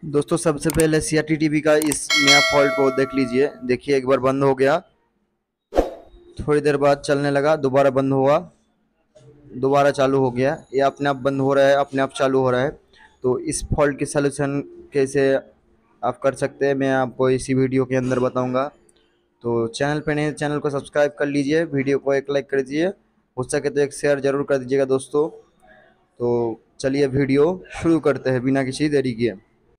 दोस्तों सबसे पहले सीआरटी टीवी का इस नया फॉल्ट को देख लीजिए। देखिए एक बार बंद हो गया, थोड़ी देर बाद चलने लगा, दोबारा बंद हुआ, दोबारा चालू हो गया। ये अपने आप बंद हो रहा है, अपने आप चालू हो रहा है। तो इस फॉल्ट की सलूशन कैसे आप कर सकते हैं मैं आपको इसी वीडियो के अंदर बताऊंगा। तो चैनल पे नहीं, चैनल को सब्सक्राइब कर लीजिए, वीडियो को एक लाइक कर दीजिए, हो सके तो एक शेयर जरूर कर दीजिएगा दोस्तों। तो चलिए वीडियो शुरू करते हैं बिना किसी देरी किए।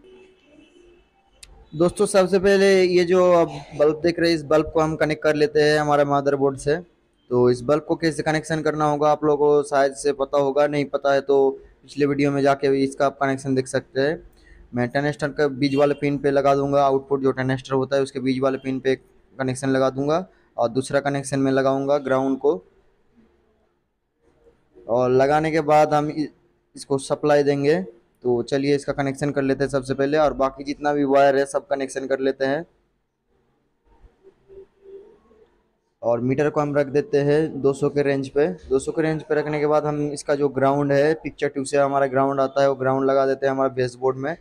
दोस्तों सबसे पहले ये जो आप बल्ब देख रहे हैं, इस बल्ब को हम कनेक्ट कर लेते हैं हमारे मदरबोर्ड से। तो इस बल्ब को कैसे कनेक्शन करना होगा आप लोगों को शायद से पता होगा, नहीं पता है तो पिछले वीडियो में जाके भी इसका आप कनेक्शन देख सकते हैं। मैं टनेस्टर का बीज वाले पिन पे लगा दूंगा, आउटपुट जो टनेस्टर होता है उसके बीज वाले पिन पे कनेक्शन लगा दूंगा, और दूसरा कनेक्शन में लगाऊंगा ग्राउंड को। और लगाने के बाद हम इसको सप्लाई देंगे। तो चलिए इसका कनेक्शन कर लेते हैं सबसे पहले, और बाकी जितना भी वायर है सब कनेक्शन कर लेते हैं। और मीटर को हम रख देते हैं 200 के रेंज पे। 200 के रेंज पे रखने के बाद हम इसका जो ग्राउंड है, पिक्चर ट्यूब से हमारा ग्राउंड आता है, वो ग्राउंड लगा देते हैं हमारा बेसबोर्ड में।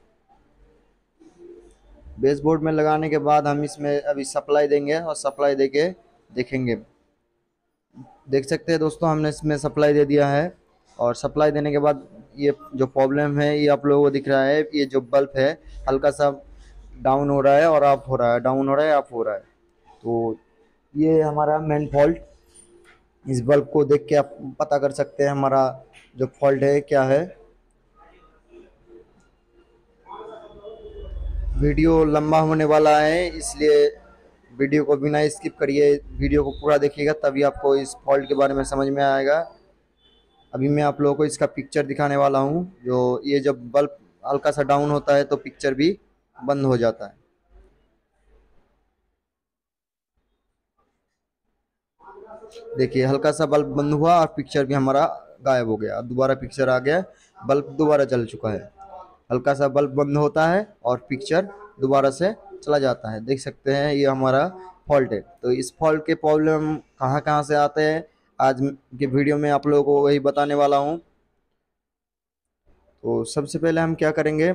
बेसबोर्ड में लगाने के बाद हम इसमें अभी सप्लाई देंगे, और सप्लाई देके देखेंगे। देख सकते हैं दोस्तों हमने इसमें सप्लाई दे दिया है। और सप्लाई देने के बाद ये जो प्रॉब्लम है ये आप लोगों को दिख रहा है, ये जो बल्ब है हल्का सा डाउन हो रहा है और अप हो रहा है, डाउन हो रहा है अप हो रहा है। तो ये हमारा मेन फॉल्ट। इस बल्ब को देख के आप पता कर सकते हैं हमारा जो फॉल्ट है क्या है। वीडियो लंबा होने वाला है, इसलिए वीडियो को बिना स्किप करिए, वीडियो को पूरा देखिएगा तभी आपको इस फॉल्ट के बारे में समझ में आएगा। अभी मैं आप लोगों को इसका पिक्चर दिखाने वाला हूँ। जो ये जब बल्ब हल्का सा डाउन होता है तो पिक्चर भी बंद हो जाता है। देखिए हल्का सा बल्ब बंद हुआ और पिक्चर भी हमारा गायब हो गया। अब दोबारा पिक्चर आ गया, बल्ब दोबारा जल चुका है। हल्का सा बल्ब बंद होता है और पिक्चर दोबारा से चला जाता है। देख सकते हैं ये हमारा फॉल्ट है। तो इस फॉल्ट के प्रॉब्लम कहाँ कहाँ से आते हैं आज के वीडियो में आप लोगों को वही बताने वाला हूँ। तो सबसे पहले हम क्या करेंगे,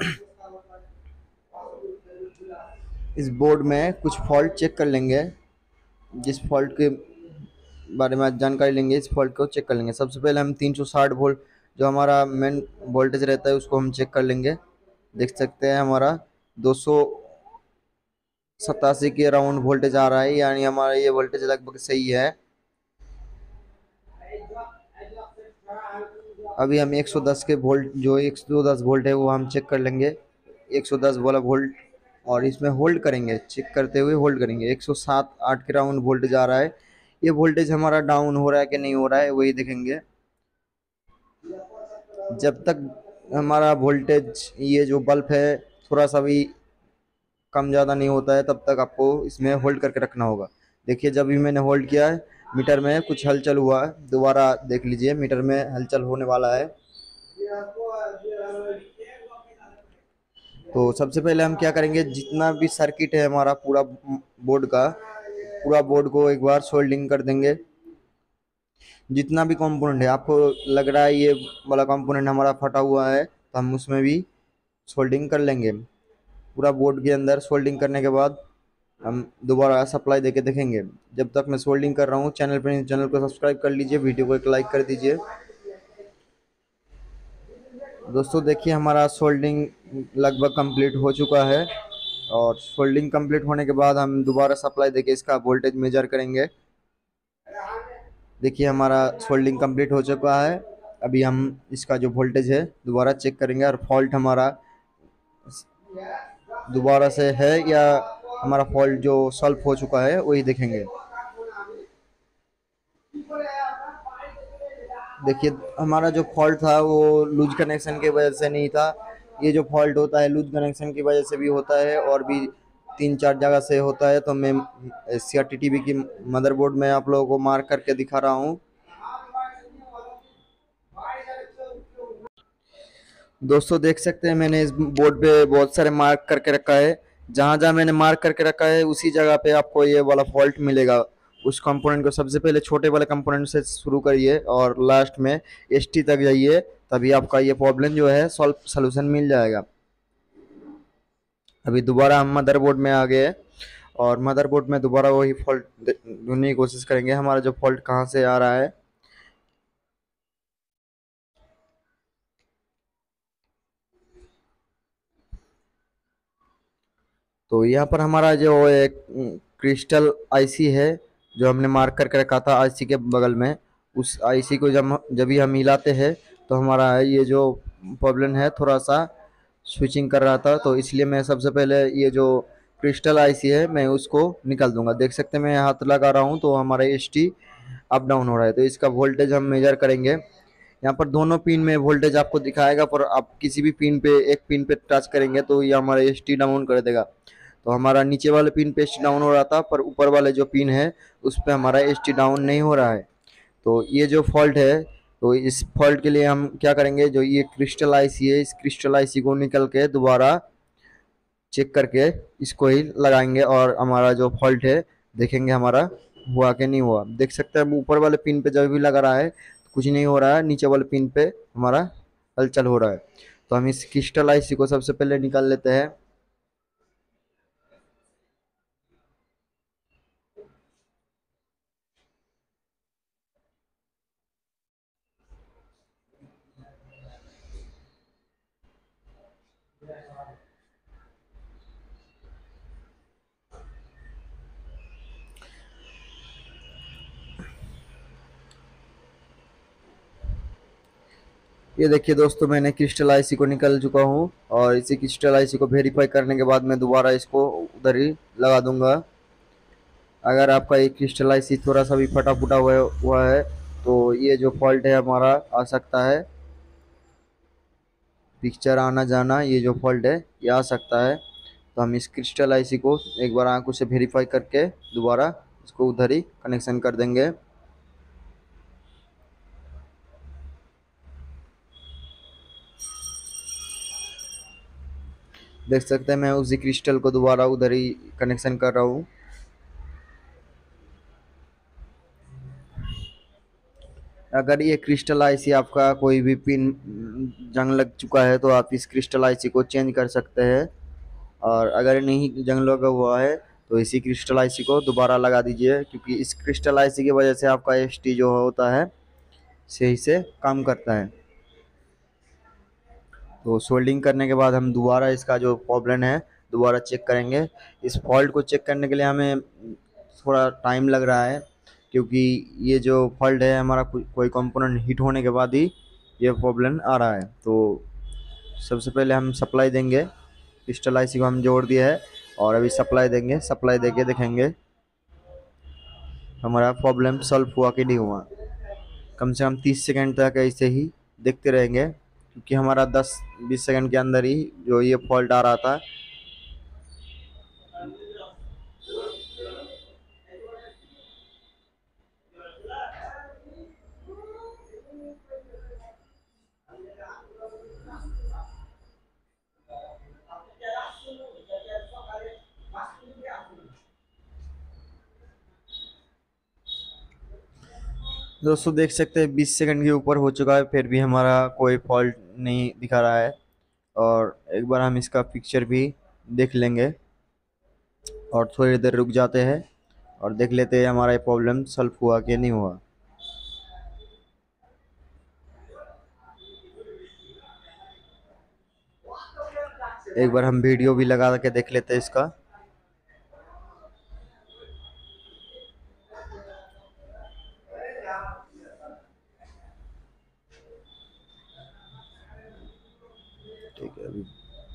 इस बोर्ड में कुछ फॉल्ट चेक कर लेंगे। जिस फॉल्ट के बारे में आज जानकारी लेंगे, इस फॉल्ट को चेक कर लेंगे। सबसे पहले हम 360 वोल्ट जो हमारा मेन वोल्टेज रहता है उसको हम चेक कर लेंगे। देख सकते हैं हमारा 287 के अराउंड वोल्टेज आ रहा है, यानी हमारा ये वोल्टेज लगभग सही है। अभी हम 110 के वोल्ट, जो 110 वोल्ट है वो हम चेक कर लेंगे। 110 वाला वोल्ट, और इसमें होल्ड करेंगे, चेक करते हुए होल्ड करेंगे। 107-8 के राउंड वोल्टेज आ रहा है। ये वोल्टेज हमारा डाउन हो रहा है कि नहीं हो रहा है वही देखेंगे। जब तक हमारा वोल्टेज ये जो बल्ब है थोड़ा सा भी कम ज़्यादा नहीं होता है तब तक आपको इसमें होल्ड करके रखना होगा। देखिए जब भी मैंने होल्ड किया है मीटर में कुछ हलचल हुआ है, दोबारा देख लीजिए मीटर में हलचल होने वाला है। तो सबसे पहले हम क्या करेंगे, जितना भी सर्किट है हमारा पूरा बोर्ड का, पूरा बोर्ड को एक बार सोल्डिंग कर देंगे। जितना भी कंपोनेंट है आपको लग रहा है ये वाला कंपोनेंट हमारा फटा हुआ है तो हम उसमें भी सोल्डिंग कर लेंगे। पूरा बोर्ड के अंदर सोल्डिंग करने के बाद हम दोबारा सप्लाई देके देखेंगे। जब तक मैं सोल्डिंग कर रहा हूँ चैनल को सब्सक्राइब कर लीजिए, वीडियो को एक लाइक कर दीजिए। दोस्तों देखिए हमारा सोल्डिंग लगभग कंप्लीट हो चुका है, और सोल्डिंग कंप्लीट होने के बाद हम दोबारा सप्लाई देके इसका वोल्टेज मेजर करेंगे। देखिए हमारा सोल्डिंग कंप्लीट हो चुका है। अभी हम इसका जो वोल्टेज है दोबारा चेक करेंगे, और फॉल्ट हमारा दोबारा से है या हमारा फॉल्ट जो सॉल्व हो चुका है वही देखेंगे। देखिए हमारा जो फॉल्ट था वो लूज कनेक्शन की वजह से नहीं था। ये जो फॉल्ट होता है लूज कनेक्शन की वजह से भी होता है, और भी 3-4 जगह से होता है। तो मैं सीआरटी टीवी की मदरबोर्ड में आप लोगों को मार्क करके दिखा रहा हूँ। दोस्तों देख सकते हैं मैंने इस बोर्ड पे बहुत सारे मार्क करके रखा है। जहाँ जहाँ मैंने मार्क करके रखा है उसी जगह पे आपको ये वाला फॉल्ट मिलेगा। उस कंपोनेंट को सबसे पहले छोटे वाले कंपोनेंट से शुरू करिए और लास्ट में एसटी तक जाइए, तभी आपका ये प्रॉब्लम जो है सॉल्व सलूशन मिल जाएगा। अभी दोबारा हम मदरबोर्ड में आ गए और मदरबोर्ड में दोबारा वही फॉल्ट ढूंढने की कोशिश करेंगे, हमारा जो फॉल्ट कहाँ से आ रहा है। तो यहाँ पर हमारा जो एक क्रिस्टल आईसी है, जो हमने मार्क करके रखा था आईसी के बगल में, उस आईसी को जब भी हम हिलाते हैं तो हमारा ये जो प्रॉब्लम है थोड़ा सा स्विचिंग कर रहा था। तो इसलिए मैं सबसे पहले ये जो क्रिस्टल आईसी है मैं उसको निकाल दूंगा। देख सकते हैं मैं हाथ लगा रहा हूँ तो हमारा एसटी अप डाउन हो रहा है। तो इसका वोल्टेज हम मेजर करेंगे। यहाँ पर दोनों पिन में वोल्टेज आपको दिखाएगा, पर आप किसी भी पिन पे एक पिन पे टच करेंगे तो ये हमारा एसटी डाउन कर देगा। तो हमारा नीचे वाले पिन पे एसटी डाउन हो रहा था, पर ऊपर वाले जो पिन है उस पर हमारा एसटी डाउन नहीं हो रहा है। तो ये जो फॉल्ट है, तो इस फॉल्ट के लिए हम क्या करेंगे, जो ये क्रिस्टल आईसी है इस क्रिस्टल आईसी को निकल के दोबारा चेक करके इसको ही लगाएंगे और हमारा जो फॉल्ट है देखेंगे हमारा हुआ कि नहीं हुआ। देख सकते हैं ऊपर वाले पिन पे जब भी लगा रहा है कुछ नहीं हो रहा है, नीचे वाले पिन पे हमारा हलचल हो रहा है। तो हम इस क्रिस्टल आईसी को सबसे पहले निकाल लेते हैं। ये देखिए दोस्तों, मैंने क्रिस्टल आईसी को निकल चुका हूँ और इसी क्रिस्टल आईसी को वेरीफाई करने के बाद मैं दोबारा इसको उधर ही लगा दूंगा। अगर आपका ये क्रिस्टल आईसी थोड़ा सा भी फटा फूटा हुआ है तो ये जो फॉल्ट है हमारा आ सकता है, पिक्चर आना जाना ये जो फॉल्ट है ये आ सकता है। तो हम इस क्रिस्टल आईसी को एक बार आंखों से वेरीफाई करके दोबारा इसको उधर ही कनेक्शन कर देंगे। देख सकते हैं मैं उसी क्रिस्टल को दोबारा उधर ही कनेक्शन कर रहा हूँ। अगर ये क्रिस्टल आईसी आपका कोई भी पिन जंग लग चुका है तो आप इस क्रिस्टल आईसी को चेंज कर सकते हैं, और अगर नहीं जंग लगा हुआ है तो इसी क्रिस्टल आईसी को दोबारा लगा दीजिए, क्योंकि इस क्रिस्टल आईसी की वजह से आपका एसटी जो होता है सही से काम करता है। तो सोल्डिंग करने के बाद हम दोबारा इसका जो प्रॉब्लम है दोबारा चेक करेंगे। इस फॉल्ट को चेक करने के लिए हमें थोड़ा टाइम लग रहा है, क्योंकि ये जो फॉल्ट है हमारा कोई कंपोनेंट हीट होने के बाद ही ये प्रॉब्लम आ रहा है। तो सबसे पहले हम सप्लाई देंगे, क्रिस्टल आईसी को हम जोड़ दिया है और अभी सप्लाई देंगे। सप्लाई देके देखेंगे हमारा प्रॉब्लम सॉल्व हुआ कि नहीं हुआ। कम से कम 30 सेकंड तक ऐसे ही देखते रहेंगे, क्योंकि हमारा 10-20 सेकंड के अंदर ही जो ये फॉल्ट आ रहा था। दोस्तों देख सकते हैं 20 सेकंड के ऊपर हो चुका है, फिर भी हमारा कोई फॉल्ट नहीं दिखा रहा है। और एक बार हम इसका पिक्चर भी देख लेंगे और थोड़ी देर रुक जाते हैं और देख लेते हैं हमारा ये प्रॉब्लम सॉल्व हुआ कि नहीं हुआ। एक बार हम वीडियो भी लगा के देख लेते हैं इसका। ठीक है, अभी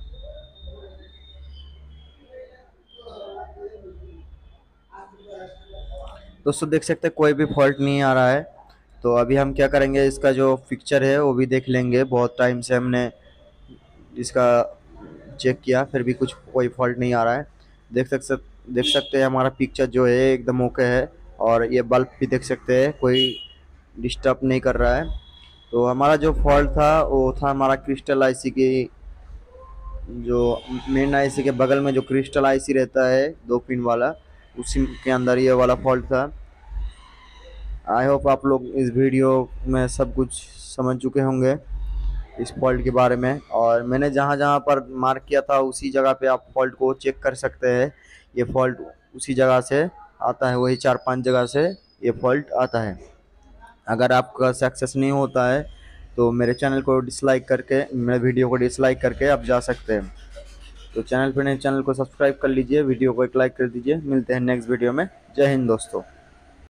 दोस्तों देख सकते हैं कोई भी फॉल्ट नहीं आ रहा है। तो अभी हम क्या करेंगे, इसका जो पिक्चर है वो भी देख लेंगे। बहुत टाइम से हमने इसका चेक किया फिर भी कोई फॉल्ट नहीं आ रहा है। देख सकते हैं हमारा पिक्चर जो है एकदम ओके है, और ये बल्ब भी देख सकते हैं कोई डिस्टर्ब नहीं कर रहा है। तो हमारा जो फॉल्ट था वो था हमारा क्रिस्टल आईसी की, जो मेन आईसी के बगल में जो क्रिस्टल आईसी रहता है 2 पिन वाला, उसी के अंदर ये वाला फॉल्ट था। आई होप आप लोग इस वीडियो में सब कुछ समझ चुके होंगे। इस फॉल्ट के बारे में। और मैंने जहाँ जहाँ पर मार्क किया था उसी जगह पे आप फॉल्ट को चेक कर सकते हैं। ये फॉल्ट उसी जगह से आता है, वही 4-5 जगह से ये फॉल्ट आता है। अगर आपका सक्सेस नहीं होता है तो मेरे चैनल को डिसलाइक करके, मेरे वीडियो को डिसलाइक करके आप जा सकते हैं। तो चैनल पर नए, चैनल को सब्सक्राइब कर लीजिए, वीडियो को एक लाइक कर दीजिए। मिलते हैं नेक्स्ट वीडियो में। जय हिंद दोस्तों।